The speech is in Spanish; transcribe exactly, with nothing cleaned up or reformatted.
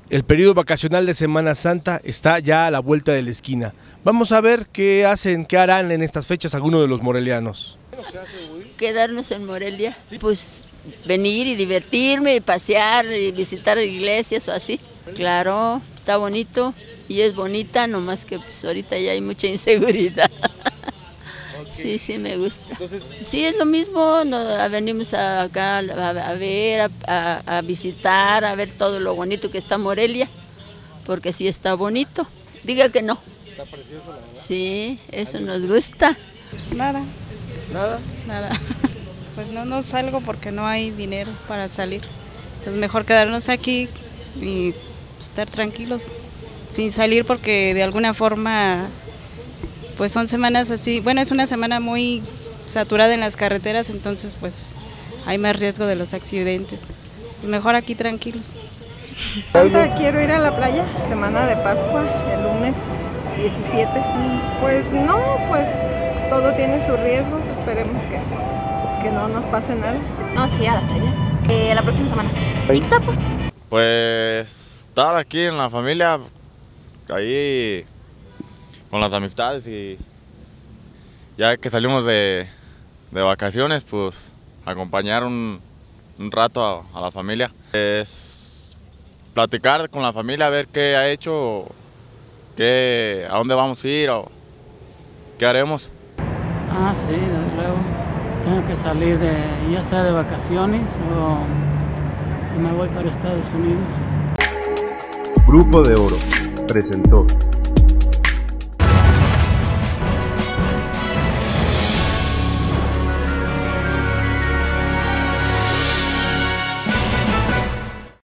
El periodo vacacional de Semana Santa está ya a la vuelta de la esquina. Vamos a ver qué hacen, qué harán en estas fechas algunos de los morelianos. Quedarnos en Morelia, pues venir y divertirme, y pasear, y visitar iglesias o así. Claro, está bonito y es bonita, nomás que pues ahorita ya hay mucha inseguridad. Sí, sí me gusta. Sí, es lo mismo, nos venimos a, acá a, a ver, a, a, a visitar, a ver todo lo bonito que está Morelia, porque sí está bonito. Diga que no. Está precioso, la verdad. Sí, eso nos gusta. Nada. ¿Nada? Nada. Pues no, no salgo porque no hay dinero para salir. Entonces mejor quedarnos aquí y estar tranquilos, sin salir porque de alguna forma... Pues son semanas así, bueno, es una semana muy saturada en las carreteras, entonces pues hay más riesgo de los accidentes. Mejor aquí tranquilos. Quiero ir a la playa, semana de Pascua, el lunes diecisiete. Pues no, pues todo tiene sus riesgos, esperemos que, que no nos pase nada. No, sí, a la playa, eh, la próxima semana. ¿Ixtapa? Pues estar aquí en la familia, ahí... con las amistades y ya que salimos de, de vacaciones, pues acompañar un, un rato a, a la familia. Es platicar con la familia, a ver qué ha hecho, qué, a dónde vamos a ir o qué haremos. Ah, sí, desde luego. Tengo que salir de, ya sea de vacaciones o me voy para Estados Unidos. Grupo de Oro presentó